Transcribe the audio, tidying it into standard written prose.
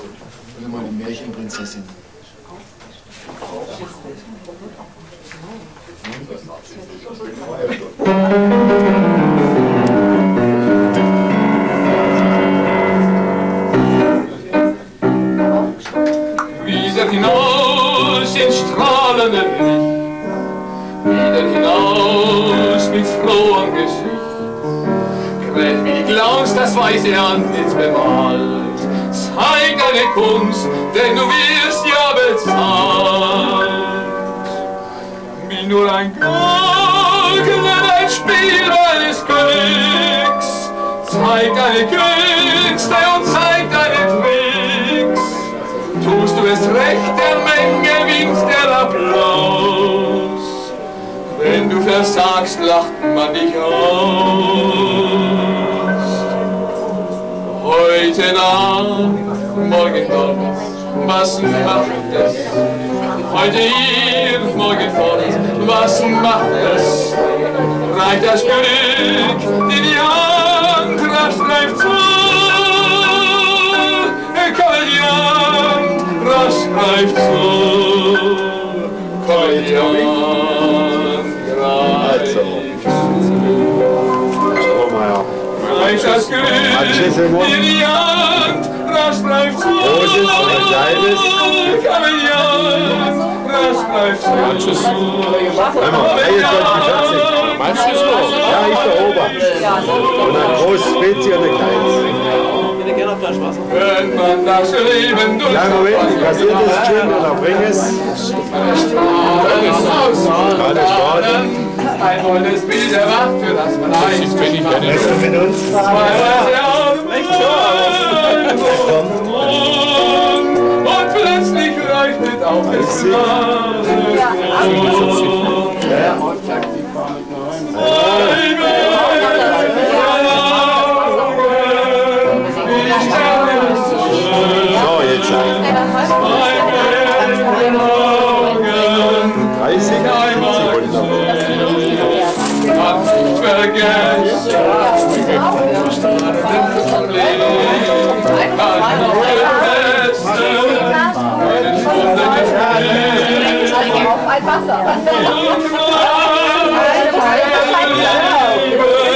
Oder mal die Märchenprinzessin. Wieder hinaus ins strahlende Licht, wieder hinaus mit frohem Gesicht. Quält wie die Glanz das weiße Antlitz bemalt. Zeig deine Kunst, denn du wirst ja bezahlt. Bin nur ein Gurgel, ein Spiel meines Glücks. Zeig deine Künste und zeig deine Tricks. Tust du es recht, der Menge winkt der Applaus. Wenn du versagst, lacht man dich aus. Heute Nacht, morgen dort, was macht es? Heute hier, morgen fort, was macht es? Reicht das Glück in die Hand, rasch greift zu. Komödiant, rasch greift zu. Komödiant, greift zu. Reicht das Glück in die Hand, rasch greift zu. Komödiant, rasch greift zu. Manches. Manches noch. Ja, ich der Ober. Und ein großes Spezi und ein kleines. Wenn man das Leben durch Kleinen Moment, kassiert es schön oder bring es. Alles Worten. Ein holdes Bild erwacht, für das man eigentlich bin ich ja nicht mit uns. Und plötzlich leuchtet auf das Glas. So, jetzt. 30, 70 Hab nicht vergessen, Wasser.